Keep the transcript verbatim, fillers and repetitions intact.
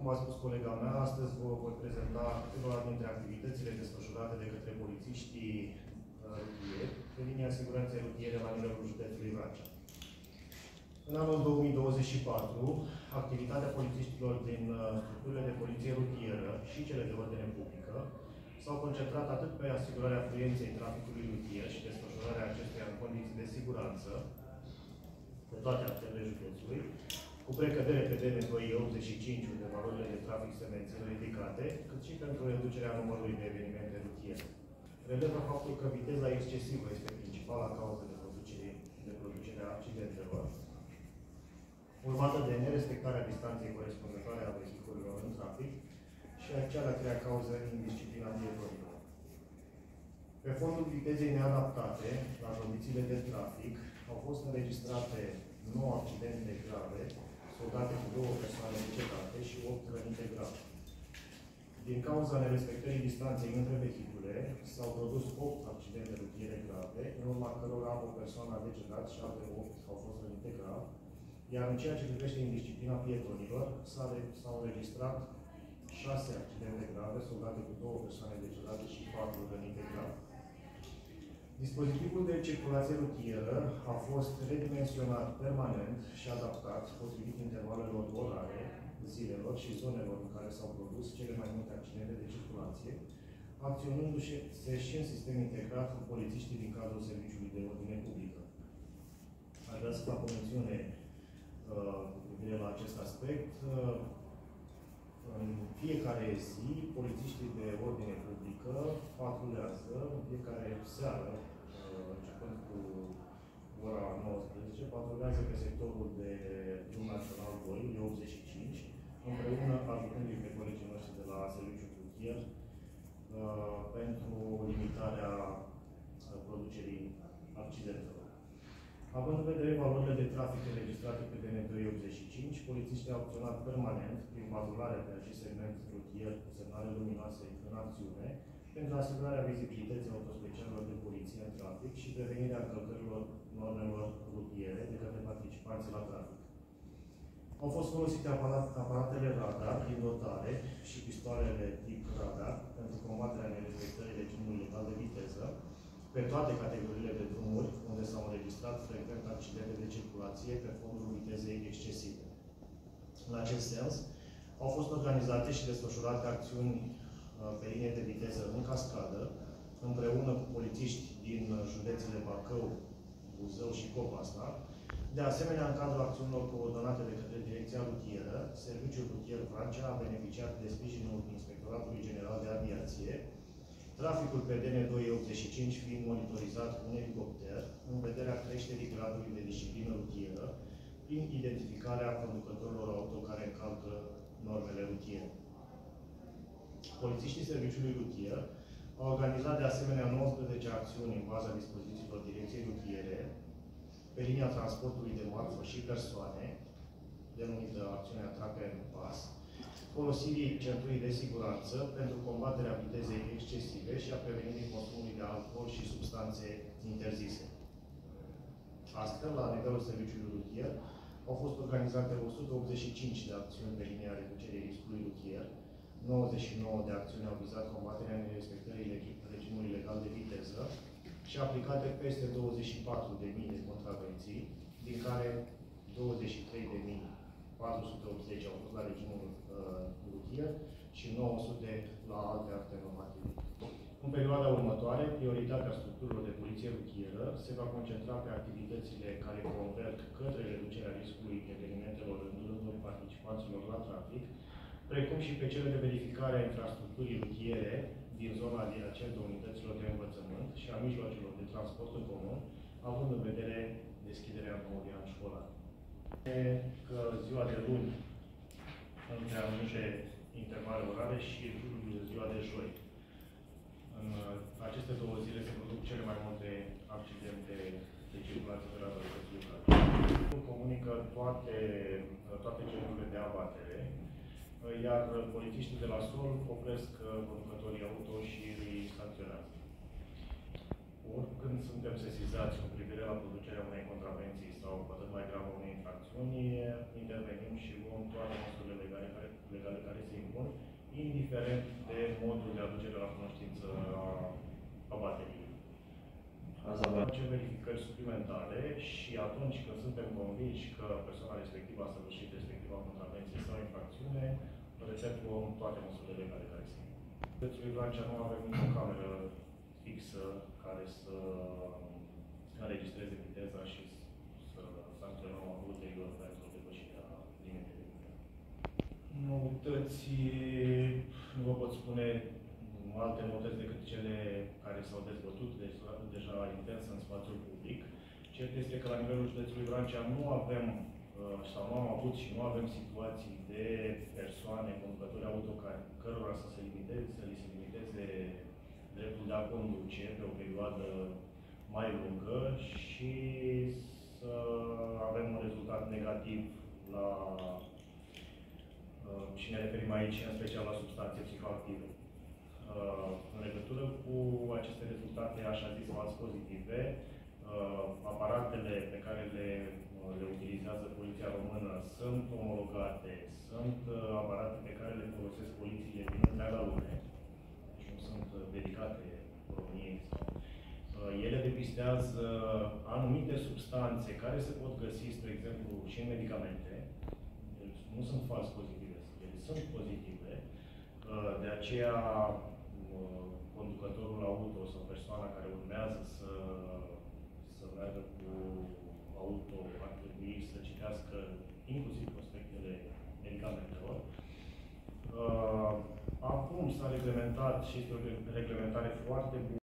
a spus colega mea, astăzi vă voi prezenta câteva dintre activitățile desfășurate de către polițiștii rutieri pe linia siguranței rutiere la nivelul județului Vrancea. În anul două mii douăzeci și patru, activitatea polițiștilor din structurile de poliție rutieră și cele de ordine publică s-au concentrat atât pe asigurarea fluenței traficului rutier și desfășurarea acestuia în condiții de siguranță pe toate arterele județului, cu precădere pe D N doi E optzeci și cinci, unde valorile de trafic se mențin ridicate, cât și pentru reducerea numărului de evenimente rutiere. Relevă faptul că viteza excesivă este principala cauză de producere, de producere a accidentelor, urmată de nerespectarea distanței corespunzătoare a vehiculelor în trafic și a cea de-a treia cauză indisciplina pietonilor. Pe fondul vitezei neadaptate la condițiile de trafic, au fost înregistrate nouă accidente grave, soldate cu două persoane decedate și opt rănite grave. Din cauza nerespectării distanței între vehicule, s-au produs opt accidente rutiere grave, în urma cărora o persoană a decedat și alte opt au fost rănite grav, iar în ceea ce privește indisciplina pietonilor, s-au înregistrat șase accidente grave, soldate cu două persoane decedate și patru rănite grave. Dispozitivul de circulație rutieră a fost redimensionat permanent și adaptat potrivit intervalelor orare, zilelor și zonelor în care s-au produs cele mai multe accidente de circulație, acționându-se și în sistem integrat cu polițiștii din cadrul Serviciului de Ordine Publică. Aș vrea să fac o mențiune uh, cu privire la acest aspect. Uh, în fiecare zi, polițiștii de ordine publică patrulează în fiecare seară, începând cu ora nouăsprezece, patrulează pe sectorul de drum național doi, E optzeci și cinci, împreună ajutându-i pe colegii noștri de la Serviciul Rutier pentru limitarea producerii accidentelor. Având în vedere valorile de trafic înregistrate pe D N doi E optzeci și cinci, polițiștii au acționat permanent prin patrularea pe acest segment rutier cu semnale luminoase în acțiune, pentru asigurarea vizibilității autospecialelor de poliție în trafic și prevenirea încălcărilor normelor rutiere de către participanții la trafic. Au fost folosite aparatele radar din dotare și pistoalele tip radar pentru combaterea nerespectării regimului legal de viteză pe toate categoriile de drumuri unde s-au înregistrat frecvent accidente de circulație pe fondul vitezei excesive. În acest sens, au fost organizate și desfășurate acțiuni pe linie de viteză în cascadă, împreună cu polițiști din județele Bacău, Buzău și Copasna. De asemenea, în cadrul acțiunilor coordonate de către Direcția Rutieră, Serviciul Rutier Vrancea a beneficiat de sprijinul Inspectoratului General de Aviație, traficul pe D N doi E optzeci și cinci fiind monitorizat cu un elicopter, în vederea creșterii gradului de disciplină rutieră, prin identificarea conducătorilor auto care încalcă normele rutiere. Polițiștii Serviciului Rutier au organizat de asemenea nouăsprezece acțiuni în baza dispozițiilor Direcției Rutiere pe linia transportului de marfă și persoane, denumită acțiunea Tracă în Pas, folosirii centurii de siguranță pentru combaterea vitezei excesive și a prevenirii consumului de alcool și substanțe interzise. Astfel, la nivelul Serviciului Rutier, au fost organizate o sută optzeci și cinci de acțiuni pe linia reducerii riscului rutier, nouăzeci și nouă de acțiuni au vizat combaterea nerespectării regimului legal de viteză și aplicate peste douăzeci și patru de mii de contravenții, din care douăzeci și trei de mii patru sute optzeci au fost la regimul uh, rutier și nouă sute la alte acte normative. În perioada următoare, prioritatea structurilor de poliție rutieră se va concentra pe activitățile care converg către reducerea riscului evenimentelor în rândul participanților la trafic, precum și pe cele de verificare a infrastructurii rutiere din zona adiacentă unităților de învățământ și a mijloacelor de transport în comun, având în vedere deschiderea noului an școlar. Că ziua de luni, între anumite intervale orare și ziua de joi. În aceste două zile se produc cele mai multe accidente de circulație pe rata județului. Comunică toate, toate cererile de abatere, iar polițiștii de la sol opresc conducătorii auto și îi sancționează. Oricând suntem sesizați cu privire la producerea unei contravenții sau, cu atât mai gravă, unei infracțiuni, intervenim și luăm toate măsurile legale care, legale care indiferent de modul de aducere la cunoștință a, a bateriei. Facem verificări suplimentare și atunci când suntem convinși că persoana respectivă a săvârșit respectiva contravenție sau infracțiune, efectuăm toate măsurile legale care sunt. Județului Vrancea nu avem nicio cameră fixă care să înregistreze viteza și să sancționăm ulterior pentru depășirea limitei de viteză. Noutăți, nu vă pot spune alte noutăți decât cele care s-au dezbătut deja, deja intens în spațiul public. Cert este că la nivelul județului Vrancea nu avem sau nu am avut și nu avem situații de persoane, conducători auto, cărora să se limiteze, să li se limiteze dreptul de a conduce pe o perioadă mai lungă și să avem un rezultat negativ la, și ne referim aici în special la substanțe psihoactive. În legătură cu aceste rezultate, așa zis, fals pozitive, aparatele pe care le, le utilizează Poliția Română sunt omologate, sunt aparate pe care le folosesc polițiile din întreaga lume, deci nu sunt dedicate României. Ele depistează anumite substanțe care se pot găsi, spre exemplu, și în medicamente, deci nu sunt fals pozitive, ele sunt pozitive, de aceea conducătorul auto sau persoana care urmează să, să meargă cu auto ar trebui să citească inclusiv prospectele medicamentelor. Acum s-a reglementat și este o reglementare foarte bună.